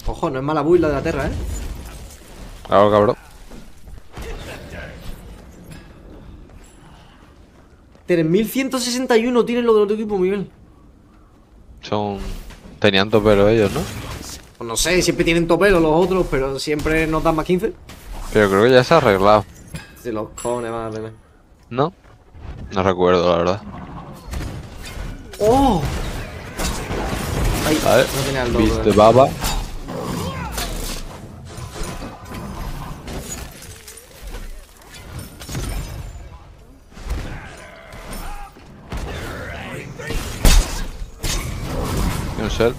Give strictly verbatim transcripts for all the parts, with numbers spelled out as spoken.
Ojo, no es mala build la de la Terra, ¿eh? Claro, cabrón. tres mil ciento sesenta y uno tienen lo del otro equipo, Miguel. Son... Tenían topero ellos, ¿no? Pues no sé, siempre tienen topelo los otros, pero siempre nos dan más quince. Pero creo que ya se ha arreglado. Se los cojones, madre mía. ¿No? No recuerdo, la verdad. ¡Oh! Ay, Vale. no tenía el Beast doble. de baba. Y un shell.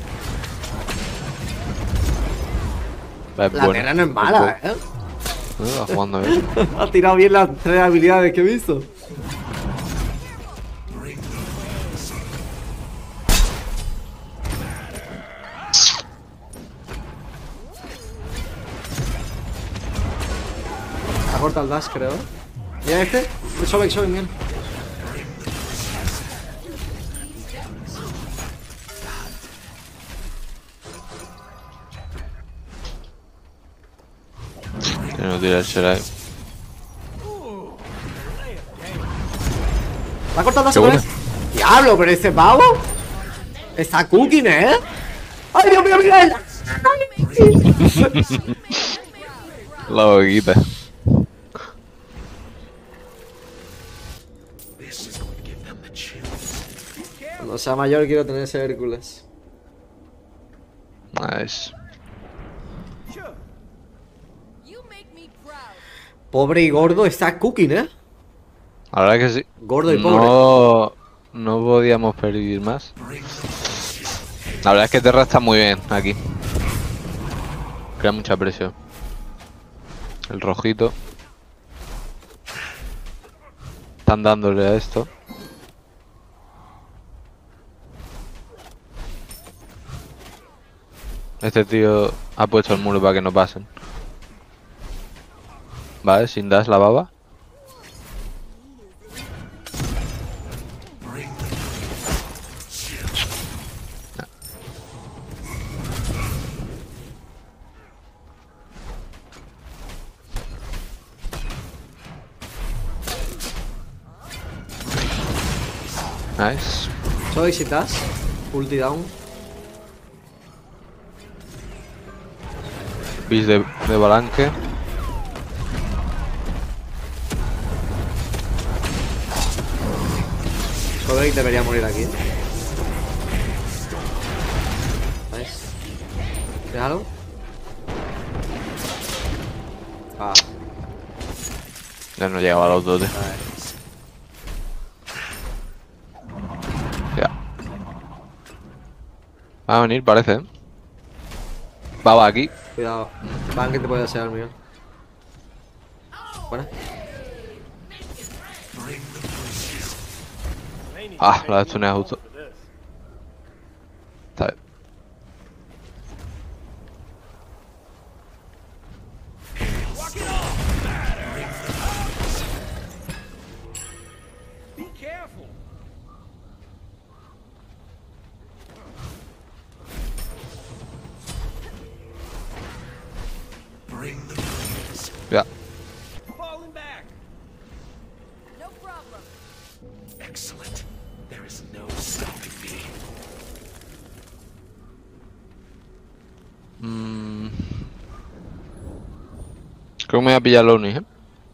Es La bueno. Terra no es mala, ¿eh? No, va jugando bien. Ha tirado bien las tres habilidades que he visto. Ha cortado el dash, creo. Mira este. Sobek, Sobek, mira. Que no tira el shell ahí. ¿La ha cortado el dash Qué otra bueno. vez? ¡Diablo! ¿Pero ese pavo? Está cooking, ¿eh? ¡Ay, Dios mío, Miguel! La boquita. Cuando sea mayor quiero tener ese Hércules. Nice. Pobre y gordo está cooking, ¿eh? La verdad que sí. Gordo y pobre. No, no podíamos pedir más. La verdad es que Terra está muy bien aquí. Crea mucha presión. El rojito. Están dándole a esto. Este tío ha puesto el muro para que no pasen. Vale, sin dash la baba. Nice. Soy si dash. Ulti down. Bis de, de Balanque. Sobek debería morir aquí. Nice. Déjalo. Ah, Ya no llegaba a los dos. a ver. Ya. Va a venir, parece. ¿eh? Baba aquí. Cuidado. Van que te puede hacer, Miguel. Buena. Ah, la he justo. Está bien. Ya. Mm. Creo que me voy a pillar Lonnie, ¿eh?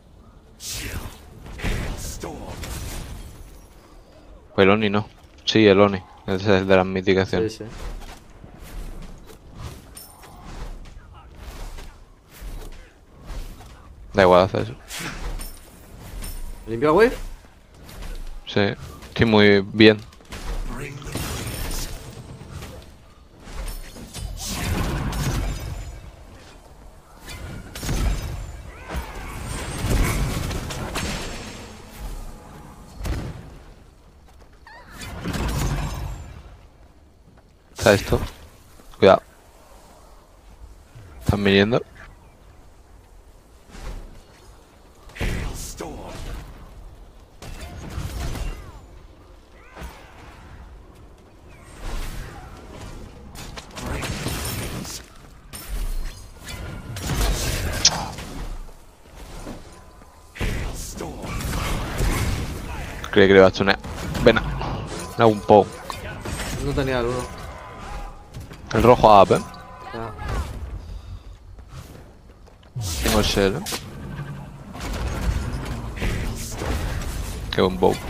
Pues el Oni no. Sí, el Oni. Ese es el de las Sí, mitigaciones. sí. Da igual hacer eso. ¿Limpio la wave? Sí. Estoy muy bien. Está esto. Cuidado. Están viniendo. Creí que le iba a stunear. Ven, hago un poco. No tenía el uno. El rojo up, eh. Ya. Tengo el shell, eh. Qué buen bow.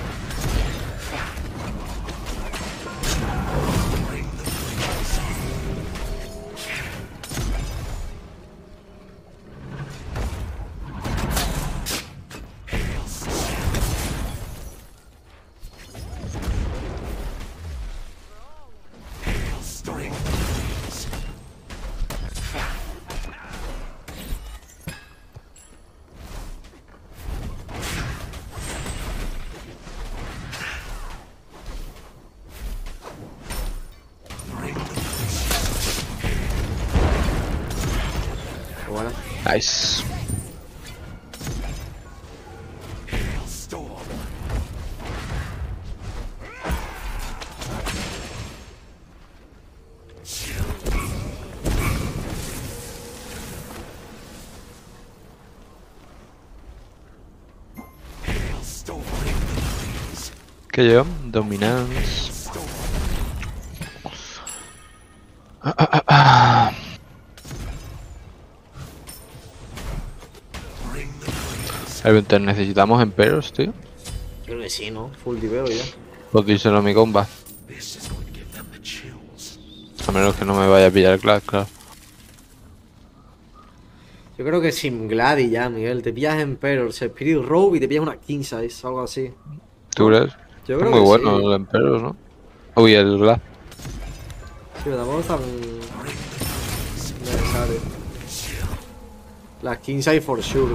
Bueno. Nice. ¿Qué yo? Dominance. Ah, ah, ah, ah. Eventualmente necesitamos emperos, tío. Creo que sí, ¿no? Full diveo ya. Pues díselo a mi comba. A menos que no me vaya a pillar Glad, claro. Yo creo que sin Gladi ya, Miguel. Te pillas Emperors, Spirit Robe y te pillas una King Size, algo así. ¿Tú crees? Yo Es creo muy que bueno sí. el emperos, ¿no? Uy, el Glad. Sí, pero tampoco es tan necesario. Las King Size for sure.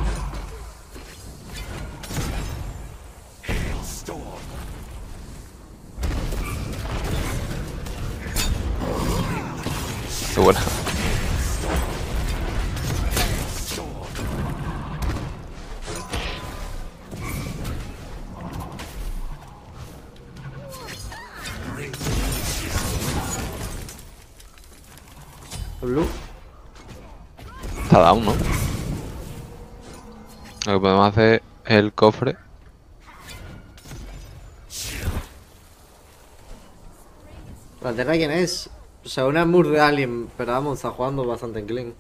Qué buena. Blue. Está down, ¿no? Lo que podemos hacer es el cofre. La Terra, ¿quién es? O sea, una Mur de Alien, pero vamos, está jugando bastante en clean.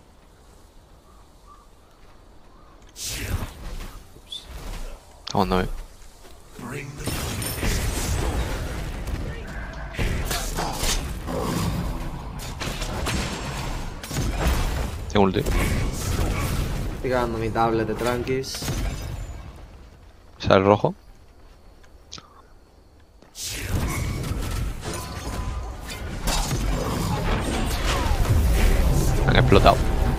Está jugando bien. Tengo ulti. Estoy cagando mi tablet de tranquis. Sale el rojo. Han explotado.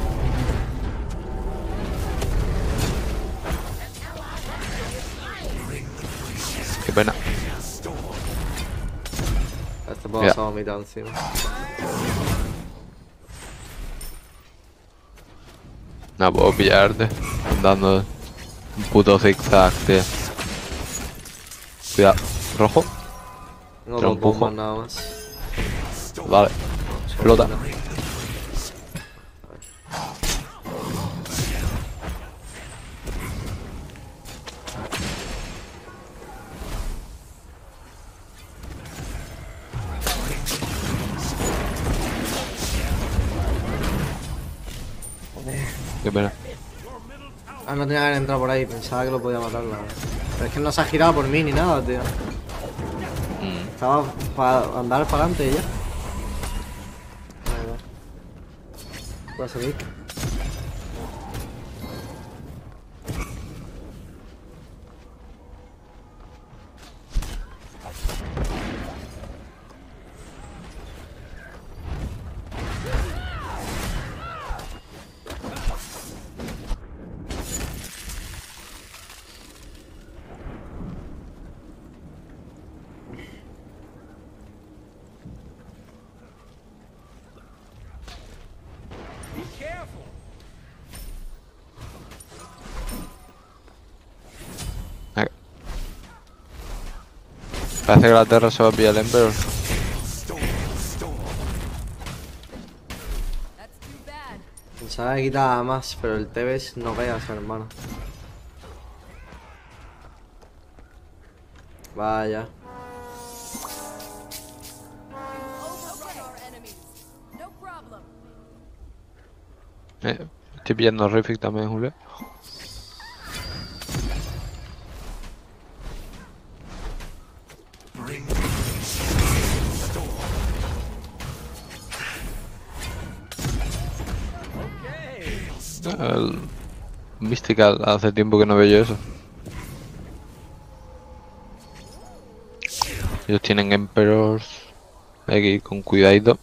Qué pena. Este puedo pasar a mitad encima. No puedo pillarte. Andando un puto zigzag, tío. Cuidado. Rojo. No Te lo dos empujo. bombas nada más. Vale. Explota. Qué pena. Ah, no tenía que haber entrado por ahí, pensaba que lo podía matar, la verdad. Pero es que no se ha girado por mí ni nada, tío. Mm. Estaba para andar para adelante y ya. Voy a salir. Venga. Parece que la Terra se va a pillar el Emperor. Pensaba que quitaba más, pero el T V no veas, hermano. Vaya. Eh, estoy pillando a Rifik también, Julio. El Mystical, hace tiempo que no veo yo eso. Ellos tienen Emperors. Hay que ir con cuidadito.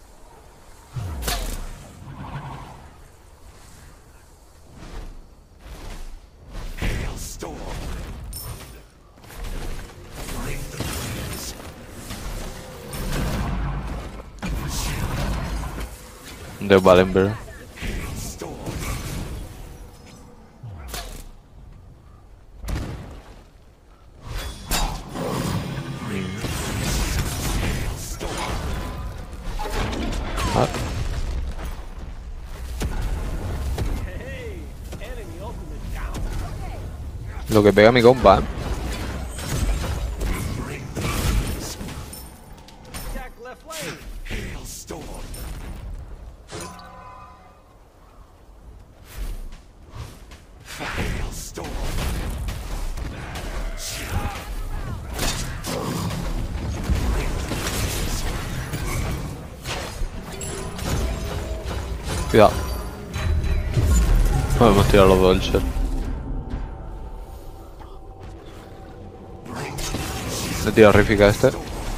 De Valenberg. Ah. Lo que pega mi compa, ¿eh? Cuidado. No hemos tirado los dos del shell. Le tiro a Rifik a este.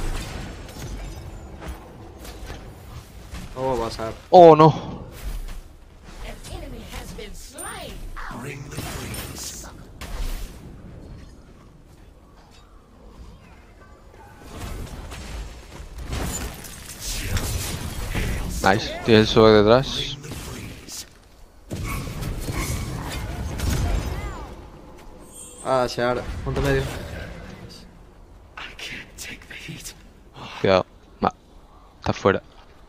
¿Cómo va a pasar? Oh no. Nice, tiene el sube detrás. Ah, Shear, punto medio. Cuidado. Va. Está fuera.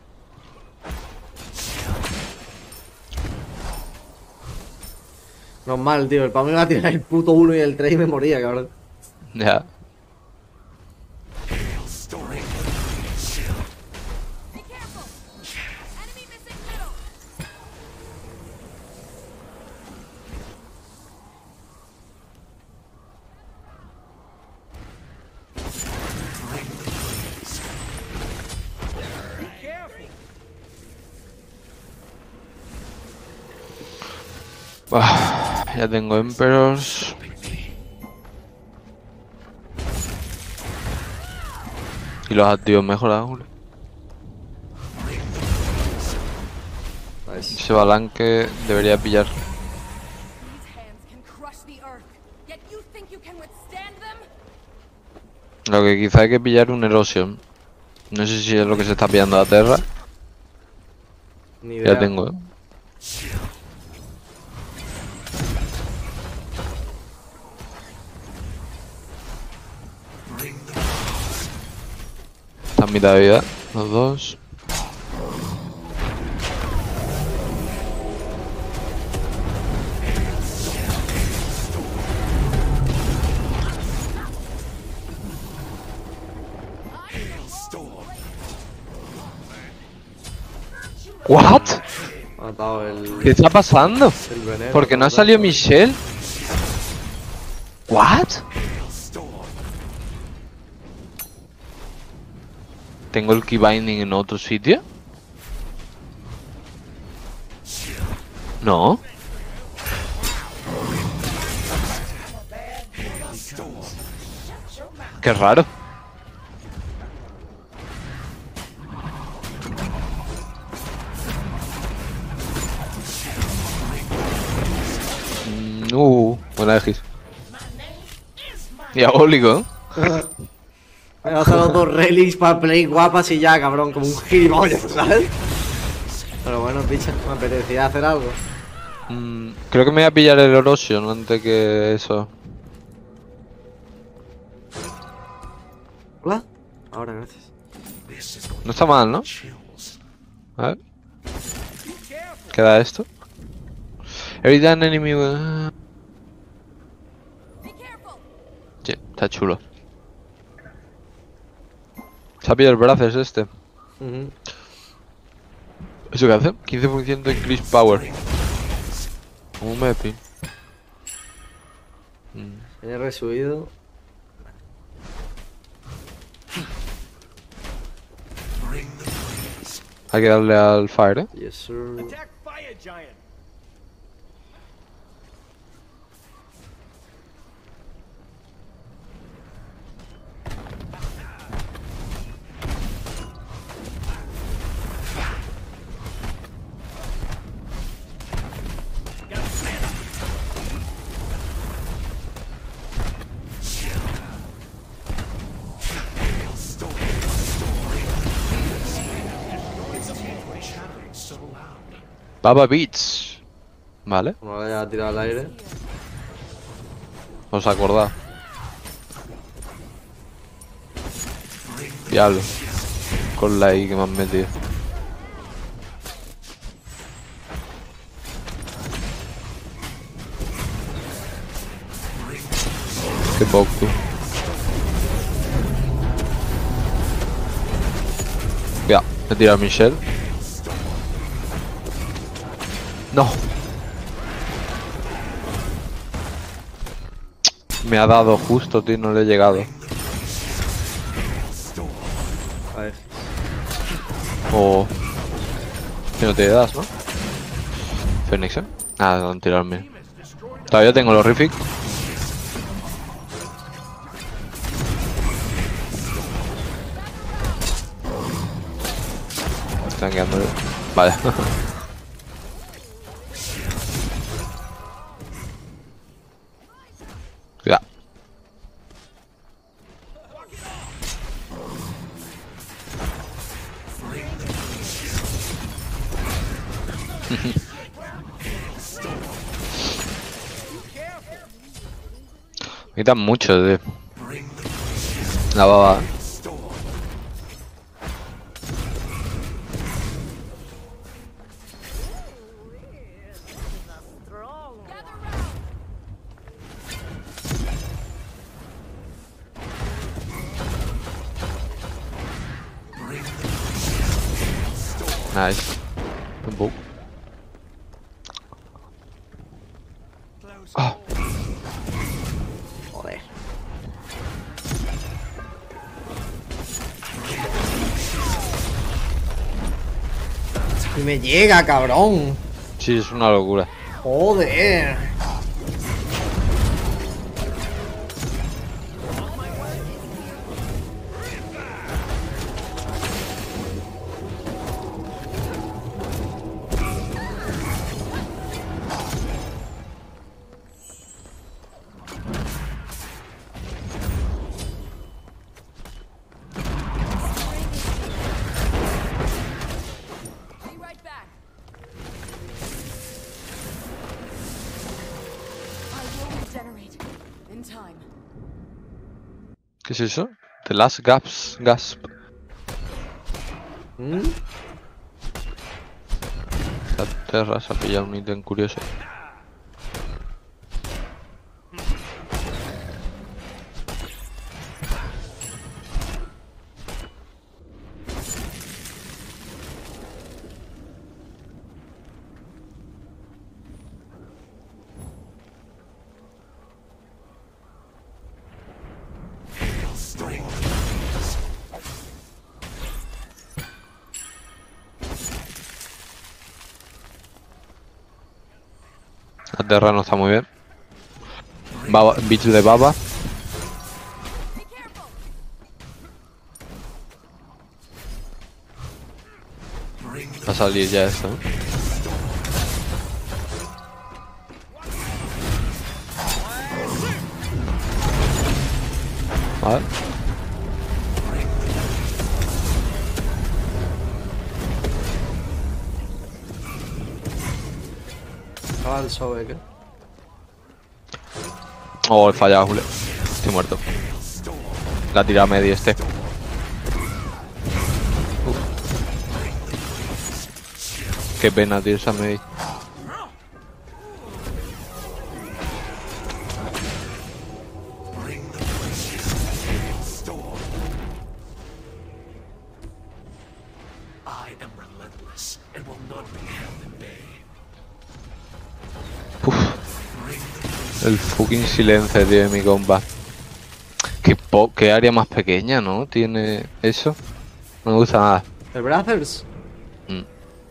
Normal, tío. El pavo me iba a tirar el puto uno y el tres y me moría, cabrón. Ya. Ah, ya tengo Emperors. Y los activos mejorados, Julio. Nice. Ese balanque debería pillar. Lo que quizá hay que pillar un Erosion. No sé si es lo que se está pillando a la Terra. Ni idea. Ya tengo, ¿eh? Están mitad de vida, los dos. What? Ha matado el, ¿Qué está pasando? el veneno. ¿Por qué no ha salido Michelle? What? ¿Tengo el key binding en otro sitio? No. Qué raro. Mm, uh, buena Egis. Diabólico, ¿eh? Me he bajado los dos relics para play guapas y ya, cabrón, como un gilipollas, ¿sabes? Pero bueno, picha, me apetecía hacer algo. Mm, creo que me voy a pillar el Erosion antes que eso. Hola. Ahora, gracias. No está mal, ¿no? A ver. Queda esto. Every time enemy will... Sí, está chulo. Se ha pillado el brazo, es este. Uh-huh. ¿Eso qué hace? quince por ciento increase power. Un mepi. Mm. He resubido. Hay que darle al fire, eh. Yes, sir. Attack Fire Giant! Baba Beats. Vale, Bueno, ahora ya ha tirado al aire. os acordad. Diablo. Con la I que me han metido. Qué poco, tú. Ya, he tirado a Michelle. No. Me ha dado justo, tío, no le he llegado. A ver. O... Si no te das, ¿no? Phoenix, ¿eh? Ah, no han tirado el mío. Todavía tengo los Rific. Están quedando... Vale. Ya. Me quitan mucho de la baba. Nice. Un bug. Ah. Joder. Y me llega, cabrón. Sí, es una locura. Joder. ¿Qué es eso? The Last Gasp. Gasp. ¿Mm? La Terra se ha pillado un ítem curioso. La Terra no está muy bien. Baba, bitch de baba. Va a salir ya esto, ¿eh? Vale. Acaba el show, ¿eh? ¿Qué? Oh, he fallado, Julio. Estoy muerto. La tira a medio este. Uf. Qué pena, tío, esa medio. El fucking silencio, tío, de mi compa. Qué, po qué área más pequeña, ¿no? Tiene eso. No me gusta nada. ¿El Brothers? Mm.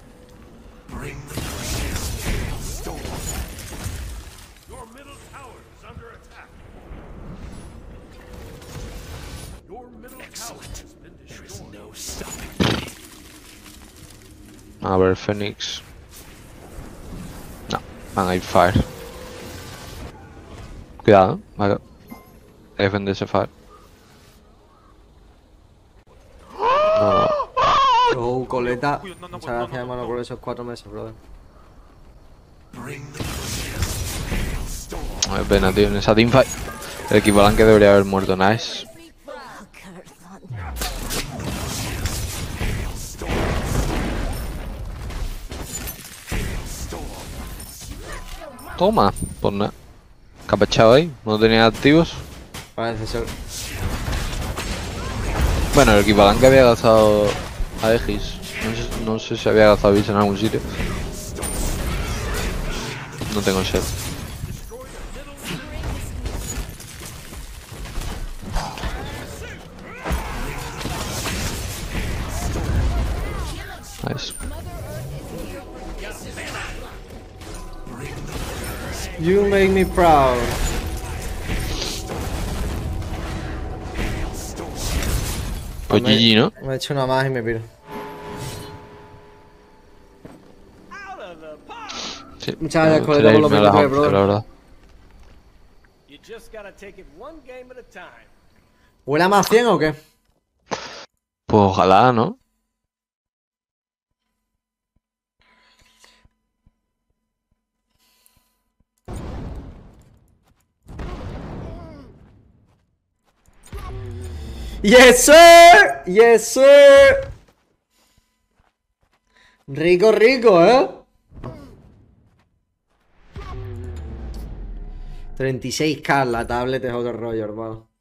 A ver, Phoenix. No, van a ir Fire. Cuidado, vale. Hay que defenderse Fire. No, no. Oh, coleta. Uy, no, no, Muchas no, gracias, no, no, hermano, no. por esos cuatro meses, brother. A ver, pena, tío, en esa teamfight. El equivalente debería haber muerto, nice. Toma, por nada. Capachado ahí, no tenía activos. Parece ser. Bueno, el equivalente había gastado a Aegis. No sé, no sé si había gastado Aegis en algún sitio. No tengo set. Nice. You make me proud. Pues Me- G G, ¿no? Me he hecho una más y me piro. Sí. Muchas gracias, Me colega, por los gustaría irme a las veintitrés, once, brother. la verdad. You just gotta take it one game at a time. ¿Huele a más cien o qué? Pues ojalá, ¿no? Yes, sir. Yes, sir. Rico, rico, ¿eh? treinta y seis K, la tablet es otro rollo, hermano.